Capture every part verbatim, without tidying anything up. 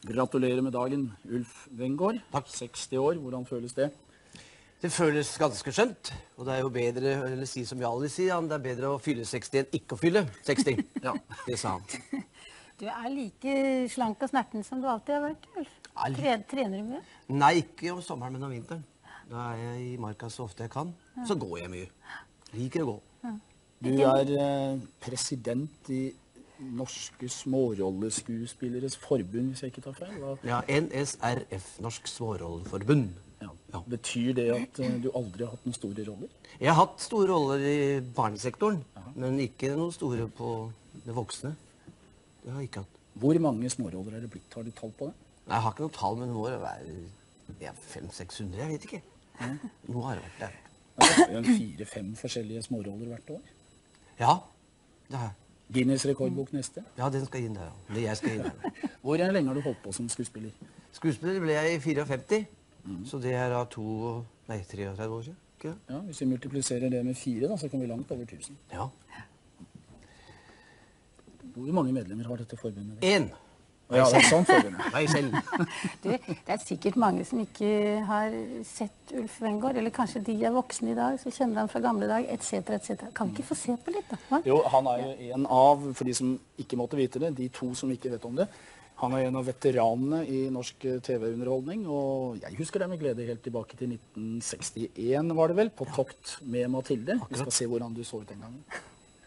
Gratulerer med dagen, Ulf Wengård. Takk. seksti år, hvordan føles det? Det føles ganske skjønt, og det er jo bedre, eller si som Jarl sier, det er bedre å fylle seksti enn ikke å fylle seksti. Ja, det sa han. Du er like slank og snerten som du alltid har vært, Ulf. Tre, trener du mye? Nei, ikke om sommeren, men om vinteren. Da er jeg i marka så ofte jeg kan, så går jeg mye. Liker å gå. Ja. Du er eh, president i Norske Smårolleskuespilleres Forbund, hvis jeg ikke tar feil. Hva? Ja, N S R F, Norsk Smårolleforbund. Ja. Ja. Betyr det at uh, du aldri har hatt noen store roller? Jeg har hatt store roller i barnesektoren, Aha. men ikke noen store på det voksne. Det har jeg ikke hatt. Hvor mange småroller er det blitt? Har du tall på det? Nei, jeg har ikke noe tall, men det må være ja, fem-seks hundre, jeg vet ikke. Ja. Nå har det vært der. Det er jo en fire-fem forskjellige småroller hvert år. Ja, det har jeg. Guinness rekordbok neste? Ja, den skal inn der, ja. Det jeg skal inn der. Hvor lenge har du holdt på som skuespiller? Skuespiller ble jeg i femtifire, mm. så det er da to, nei, treogtredve år siden, ikke det? Ja, hvis vi multipliserer det med fire, da, så kan vi langt over tusen. Ja. Hvor mange medlemmer har dette forbundet? En. Ja, det er sånn forbundet. Nei, selv. Du, det er sikkert mange som ikke har sett Ulf Wengård, eller kanskje de er voksne i dag, så kjenner han fra gamle dag, et cetera, et cetera. Kan vi ikke få se på litt, da? Hva? Jo, han er jo en av, for de som ikke måtte vite det, de to som ikke vet om det, han er en av veteranene i norsk T V-underholdning, og jeg husker det med glede helt tilbake til nitten sekstien, var det vel, på tokt med Mathilde. Vi skal se hvordan du så ut den gangen.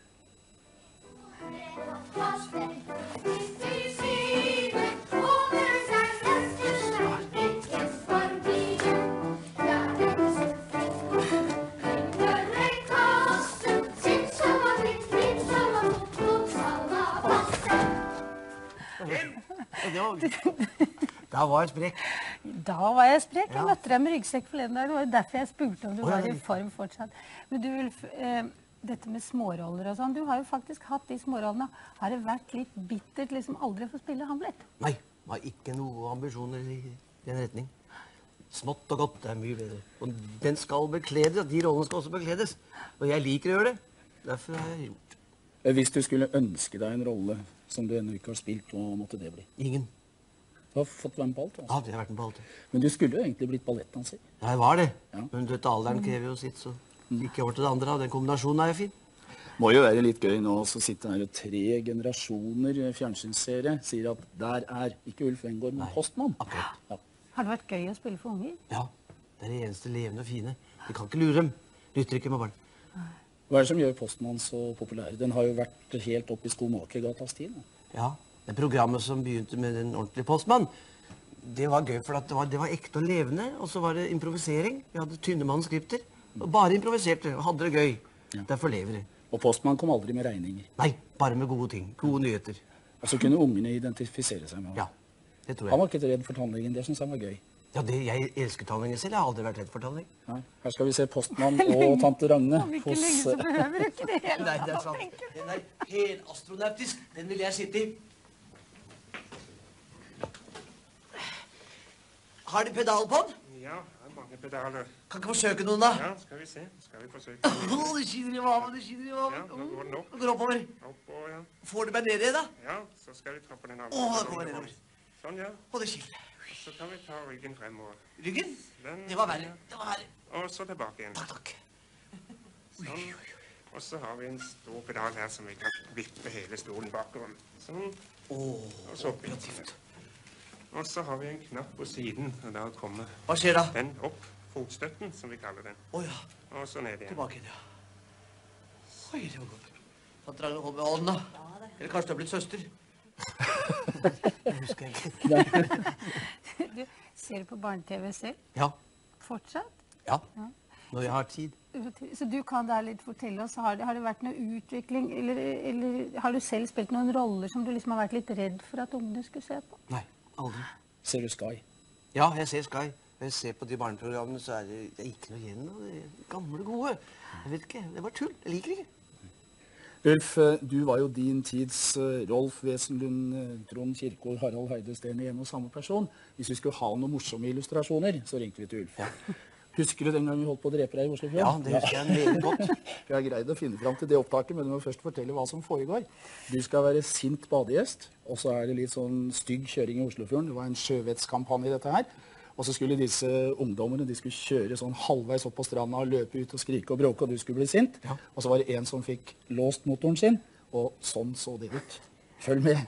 Da var jeg sprek. Da var jeg sprek. Jeg møtte deg med ryggsekk forleden dag. Det var jo derfor jeg spurte om du var i form fortsatt. Men du, Ulf, eh, dette med småroller og sånn, du har jo faktisk hatt de smårollene. Har det vært litt bittert liksom aldri å få spille Hamlet? Nei, det var ikke noe ambisjoner i den retning. Smått og godt, det er mye bedre. Og den skal bekledes, de rollene skal også bekledes. Og jeg liker å gjøre det. Derfor har jeg gjort. Hvis du skulle ønske deg en rolle som du ennå ikke har spilt, hva måtte det bli? Ingen. Du har fått være med på alt, altså. Ja, jeg har vært med på alt. Men du skulle jo egentlig blitt ballettdanser. Ja, jeg var det. Ja. Men du vet, alderen krever jo sitt, så ikke over til det andre. Den kombinasjonen er jo fin. Må jo være litt gøy nå, så sitter her og tre generasjoner fjernsynsseere sier at der er ikke Ulf Wengård, men Postmann. Akkurat. Ja. Har det vært gøy å spille for unger? Ja, det er det eneste levende og fine. Vi kan ikke lure dem. Lytter ikke med barn. Hva er det som gjør Postmann så populær? Den har jo vært helt opp i Skomakergatas tid. Ja, det programmet som begynte med den ordentlige Postmann, det var gøy, for det var, det var ekte og levende, og så var det improvisering. Vi hadde tynne manuskripter, og bare improviserte, og hadde det gøy. Ja. Derfor lever det. Og Postmann kom aldri med regninger? Nei, bare med gode ting, gode nyheter. Og så kunne ungene identifisere seg med ham? Ja, det tror jeg. Han var ikke redd for tannlegen, det synes han var gøy. Ja, det, jeg elsker tannlegen selv, jeg har aldri vært redd for tannlegen. Nei, her skal vi se Postmann og tante Ragne. Om ikke lenge så behøver du ikke det hele. Nei, det er sant. Den er helt astronautisk, den vil jeg sitte i. Har de pedal på den? Ja, det er mange pedaler. Kan ikke forsøke noen da? Ja, skal vi se. Skal vi forsøke. Åh, det skinner i maven, det skinner i maven. Ja, nå går den opp. Nå går det oppover. Oppover, ja. Får du meg ned i da? Ja, så skal vi trappe den av. Åh, det kommer nedover. Sånn, ja. Åh, det skinner. Så kan vi ta ryggen fremover. Ryggen? Den, Det var verre, det var verre. Og så tilbake igjen. Takk, takk. Sånn. Og så har vi en stor pedal her som vi kan vippe hele stolen bakover. Sånn. Åh, Og så opp. operativt. Og så har vi en knapp på siden, og da kommer Hva skjer da? den opp. Fotstøtten, som vi kaller den. Åh ja, Og så ned igjen. tilbake igjen, ja. Oi, det var godt. Tante Ragne, hold med hånden da. Eller kanskje du har blitt søster. Jeg husker ikke. Du ser på barne-tv selv? Ja, Fortsatt? ja. Når jeg har tid. Så du kan da litt fortelle oss, har det, har det vært noe utvikling, eller, eller har du selv spilt noen roller som du liksom har vært litt redd for at ungene skulle se på? Nei, aldri. Ser du Sky? Ja, jeg ser Sky. Når jeg ser på de barneprogrammene, så er det, det er ikke noe igjen av det gamle gode. Jeg vet ikke, det var tull. Jeg liker det ikke. Ulf, du var jo din tids uh, Rolf Wesenlund, uh, Trond Kirkgaard, Harald Heide Steen i en og samme person. Hvis vi skulle ha noen morsomme illustrasjoner, så ringte vi til Ulf. Ja. Husker du den gang vi holdt på å drepe deg i Oslofjorden? Ja, det husker jeg meget godt. Jeg har greid å finne fram til det opptaket, men du må først fortelle hva som foregår. Du skal være sint badegjest, og så er det litt sånn stygg kjøring i Oslofjorden. Det var en sjøvettskampanje i dette her. Og så skulle disse ungdommene, de skulle kjøre sånn halvveis opp på stranda og løpe ut og skrike og bråke, og du skulle bli sint. Ja. Og så var det en som fikk låst motoren sin, og sånn så det ut. Følg med.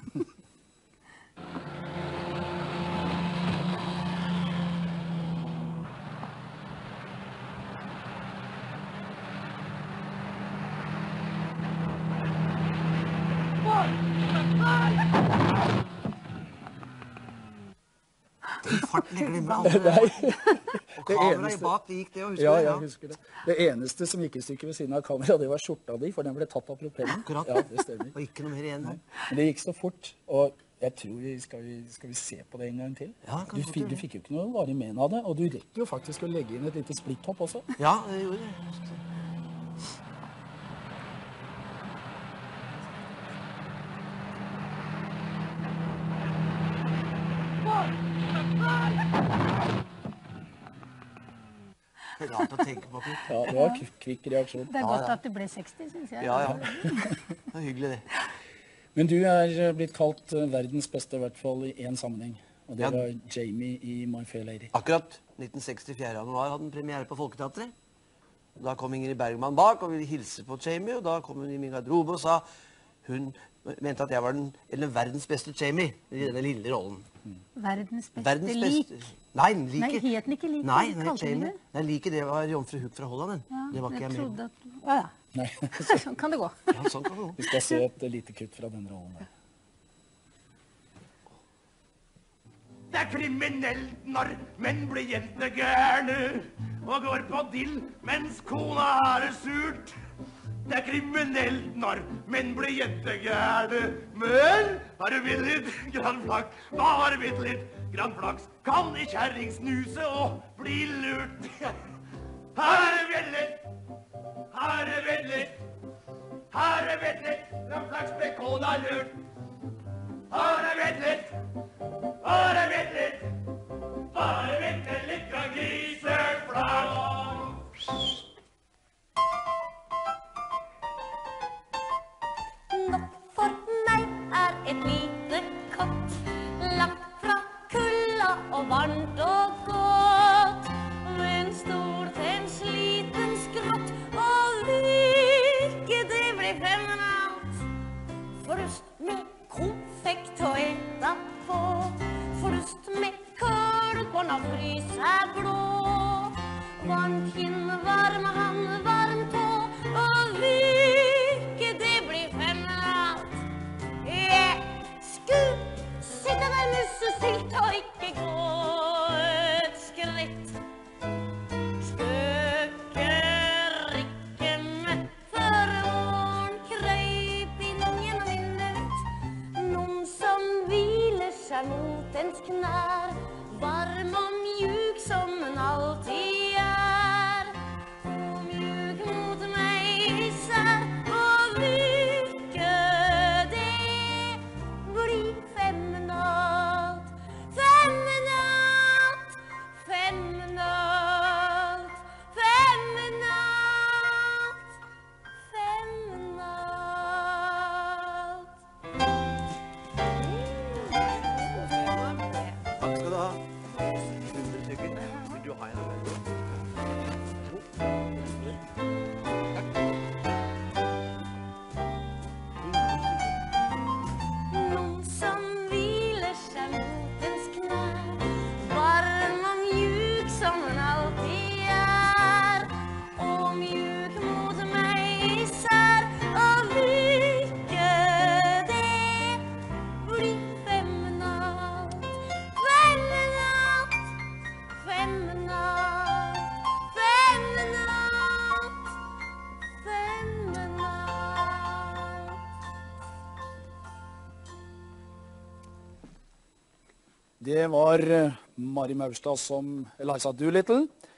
Farten, jeg glemmer aldri. Og kameraet bak, det gikk det, og husker Ja, det? jeg husker det. Det eneste som gikk i stykker ved siden av kamera, det var skjorta di, for den ble tatt av propellen. Akkurat. Ja, det stemmer. Og ikke noe mer igjen her. Men det gikk så fort, og jeg tror vi skal, vi skal vi se på det en gang til. Ja, kan du, godt fikk, gjøre du det. fikk jo ikke noe varig men av det, og du rekker jo faktisk å legge inn et lite splitthopp også. Ja, det gjorde det. Det er rart å tenke på, Knut. Ja, det var kv- kvikk reaksjon. Det er Ja, godt ja. at du ble seksti, synes jeg. Ja, ja. Det er hyggelig, det. Men du er eh, blitt kalt eh, verdens beste, i hvert fall i en sammenheng. Og det Ja. var Jamie i My Fair Lady. Akkurat nitten seksti, fjerde januar, hadde den premiere på Folketeatret. Da kom Ingrid Bergman bak og ville hilse på Jamie, og da kom hun i min garderobe og sa hun mente at jeg var den, eller verdens beste Jamie i denne lille rollen. Verdens beste Verdens lik. beste... Nei, den Nei, liker... het den ikke lik? Nei, Hva nei, kalte den Jamie. det? Nei, like det var Jomfru Huk fra Holland, den. Ja, det var ikke jeg med trodde på. at... Ja, ja. Nei, Sånn kan det gå. Ja, sånn kan det gå. vi skal se et eh, lite kutt fra denne rollen der. Det er kriminelt når menn blir jentegærne og går på dill mens kona har det surt. Det er kriminelt når menn blir jentegærne, men har du bitt litt grann flaks, da har du bitt litt grann flaks, kan i kjerring snuse og bli lurt. Her er det vellet, her er det vellet, her er det vellet, grann flaks ble kona lurt. Her er vellet, bare vent litt, bare vent litt, kan griseflagg. Nok for meg er et lite kott, lagt fra kulda og varmt og godt. Med en stor til en sliten skrott, og lykke det blir femmenalt. Forrest med konfekt og etta på, forrest med kølkorn og fryse blå. Varmt kinn, varm hand, varm tå, og lykke det blir femmenalt. Jeg skulle sitte der mussesylt og ikke gå et skritt. Skøkerikken før våren krøyp inn gjennom vinduet. Noen som hviler seg mot ens knær, varm og mjuk som en alltid er. Og mjuk mot meg især, og lykke det blir femmenalt. Femmenalt, femmenalt, femmenalt, femmenalt. Takk skal du ha. hundre stykker. Vil du ha en av meg? Noen som hviler seg mot ens knær, varm og mjuk som hun alltid er. Og mjuk mot meg især, og lykke det blir femmenalt. Femmenalt, femmenalt, femmenalt, femmenalt. Det var eh, Mari Maurstad som Eliza Doolittle.